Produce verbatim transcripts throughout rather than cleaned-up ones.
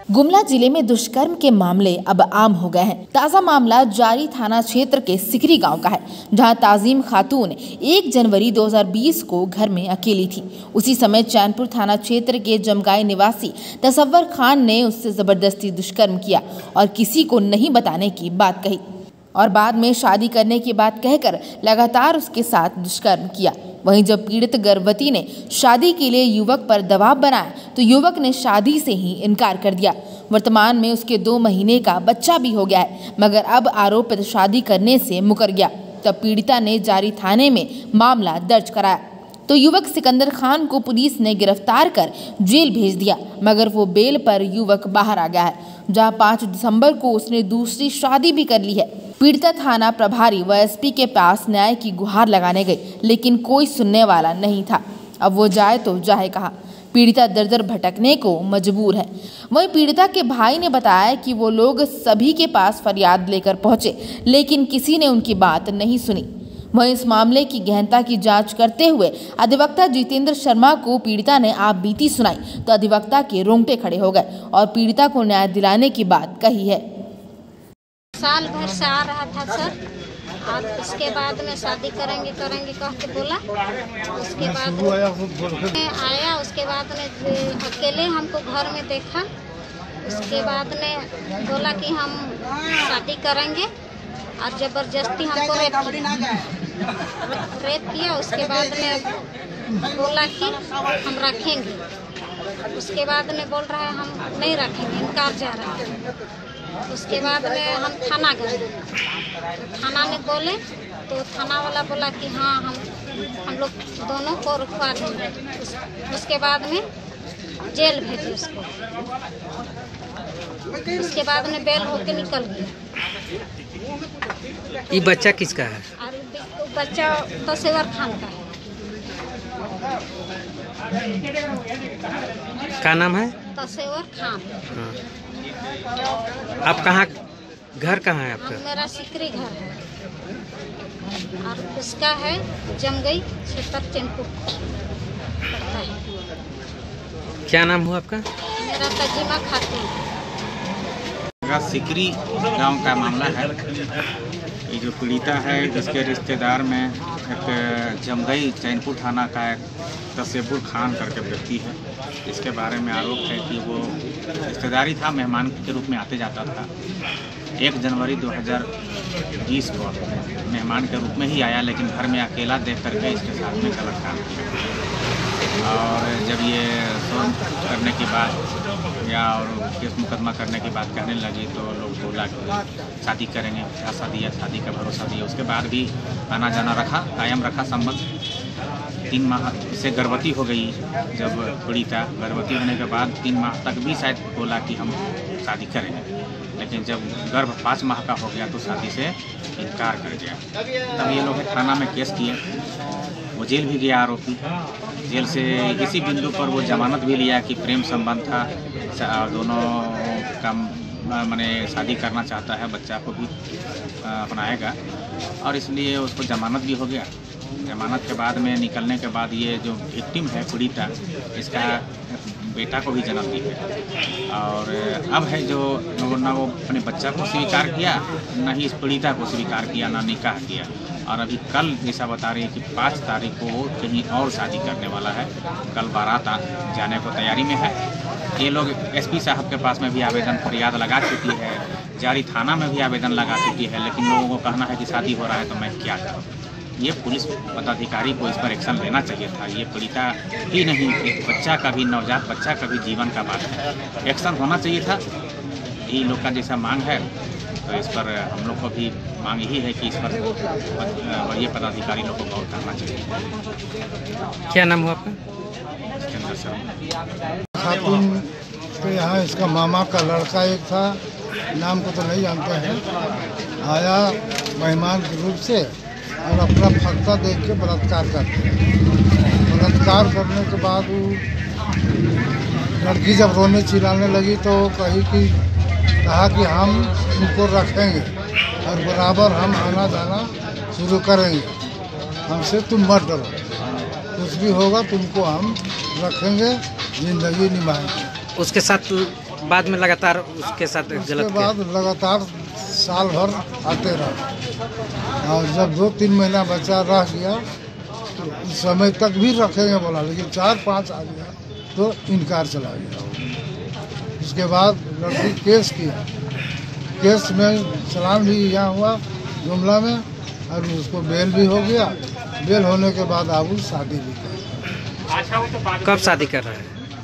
गुमला जिले में दुष्कर्म के मामले अब आम हो गए हैं। ताजा मामला जारी थाना क्षेत्र के सिकरी गांव का है, जहां ताजीम खातून एक जनवरी दो हज़ार बीस को घर में अकेली थी। उसी समय चैनपुर थाना क्षेत्र के जमगाई निवासी तसव्वुर खान ने उससे जबरदस्ती दुष्कर्म किया और किसी को नहीं बताने की बात कही और बाद में शादी करने की बात कहकर लगातार उसके साथ दुष्कर्म किया। वहीं जब पीड़ित गर्भवती ने शादी के लिए युवक पर दबाव बनाया तो युवक ने शादी से ही इनकार कर दिया। वर्तमान में उसके दो महीने का बच्चा भी हो गया है, मगर अब आरोपित शादी करने से मुकर गया। तब पीड़िता ने जारी थाने में मामला दर्ज कराया तो युवक सिकंदर खान को पुलिस ने गिरफ्तार कर जेल भेज दिया, मगर वो बेल पर युवक बाहर आ गया है, जहां पाँच दिसंबर को उसने दूसरी शादी भी कर ली है। पीड़िता थाना प्रभारी व एसपी के पास न्याय की गुहार लगाने गई, लेकिन कोई सुनने वाला नहीं था। अब वो जाए तो जाए कहाँ। पीड़िता दर दर भटकने को मजबूर है। वहीं पीड़िता के भाई ने बताया कि वो लोग सभी के पास फरियाद लेकर पहुंचे, लेकिन किसी ने उनकी बात नहीं सुनी। वहीं इस मामले की गहनता की जांच करते हुए अधिवक्ता जितेंद्र शर्मा को पीड़िता ने आप बीती सुनाई तो अधिवक्ता के रोंगटे खड़े हो गए और पीड़िता को न्याय दिलाने की बात कही है। साल भर से आ रहा था सर, और उसके बाद में शादी करेंगे करेंगे कह के बोला। उसके बाद में आया, उसके बाद में अकेले हमको घर में देखा। उसके बाद में बोला कि हम शादी करेंगे और जबरदस्ती हमको रेप किया रेप किया उसके बाद में बोला कि हम रखेंगे। उसके बाद में बोल रहा है हम नहीं रखेंगे, इनकार जा रहा है। उसके बाद में हम थाना गए, थाना में बोले तो थाना वाला बोला कि हाँ हम हम लोग दोनों को रुकवा देंगे। उस, उसके बाद में जेल भेजे उसको। उसके बाद में बेल होके निकल गया। ये बच्चा किसका है? और बच्चा तसव्वुर खान का है। क्या नाम है? तसव्वुर खान। हाँ। आप कहाँ, घर कहाँ है आपका? मेरा सिकरी घर है और उसका है जमगाई क्षेत्र चैनपुर पड़ता है। क्या नाम हुआ आपका? मेरा ताजीमा खातून। सिकरी गांव का मामला है। ये जो पीड़िता है इसके रिश्तेदार में एक जमगाई चैनपुर थाना का एक तसव्वुर खान करके व्यक्ति है। इसके बारे में आरोप है कि वो रिश्तेदारी था, मेहमान के रूप में आते जाता था। एक जनवरी दो हज़ार बीस को मेहमान के रूप में ही आया, लेकिन घर में अकेला देख करके इसके साथ में गलत काम किया। और जब ये फोन करने के बाद या और केस मुकदमा करने की बात कहने लगी तो लोग बोला कि शादी करेंगे, पैसा दिया, शादी का भरोसा दिया। उसके बाद भी आना जाना रखा, कायम रखा संबंध। तीन माह से गर्भवती हो गई। जब पीड़िता गर्भवती होने के बाद तीन माह तक भी शायद बोला कि हम शादी करेंगे, लेकिन जब गर्भ पाँच माह का हो गया तो शादी से इनकार कर गया। तब ये लोग थाना में केस किए, वो जेल भी गया आरोपी। जेल से इसी बिंदु पर वो जमानत भी लिया कि प्रेम संबंध था और दोनों का माने शादी करना चाहता है, बच्चा को भी अपनाएगा, और इसलिए उसको जमानत भी हो गया। जमानत के बाद में निकलने के बाद ये जो विक्टिम है पीड़िता, इसका बेटा को भी जन्म दी है। और अब है जो न वो अपने बच्चा को स्वीकार किया, न ही इस पीड़िता को स्वीकार किया, न निकाह किया। और अभी कल जैसा बता रही है कि पाँच तारीख को वो कहीं और शादी करने वाला है। कल बारात जाने को तैयारी में है। ये लोग एसपी साहब के पास में भी आवेदन फरियाद लगा चुकी है, जारी थाना में भी आवेदन लगा चुकी है, लेकिन लोगों को कहना है कि शादी हो रहा है तो मैं क्या करूँ। ये पुलिस पदाधिकारी को इस पर एक्शन लेना चाहिए था। ये पीड़िता ही नहीं, एक बच्चा का भी, नवजात बच्चा का भी जीवन का बात है, एक्शन होना चाहिए था। यही लोग का जैसा मांग है, तो इस पर हम लोग को भी मांग यही है कि इस पर वरीय पदाधिकारी लोग को गौर करना चाहिए। क्या नाम हुआ आपका? जितेंद्र शर्मा। खातून के यहाँ इसका मामा का लड़का एक था, नाम को तो नहीं जानते हैं, आया मेहमान के रूप से और अपना फक्का देख के बलात्कार करते हैं। बलात्कार करने के बाद वो लड़की जब रोने चिल्लाने लगी तो कही कि कहा कि हम उनको रखेंगे और बराबर हम आना जाना शुरू करेंगे, हमसे तुम मत डरो, कुछ भी होगा तुमको हम रखेंगे, जिंदगी निभाएंगे। उसके साथ बाद में लगातार उसके साथ उसके गलत बाद किया? लगातार साल भर आते रहे और जब दो तीन महीना बच्चा रह गया तो उस समय तक भी रखेंगे बोला, लेकिन चार पाँच आ गया तो इनकार चला गया। उसके बाद लड़की केस किया, केस में चलान भी यहाँ हुआ जुमला में और उसको बेल भी हो गया। बेल होने के बाद अब शादी भी कर। कब शादी कर रहा है?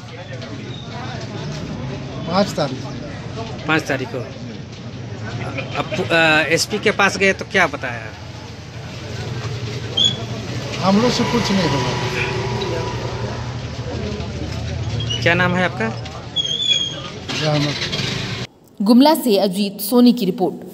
पाँच तारीख पाँच तारीख को। अब एसपी के पास गए तो क्या बताया? हम लोग से कुछ नहीं होगा। क्या नाम है आपका? जय माता। गुमला से अजीत सोनी की रिपोर्ट।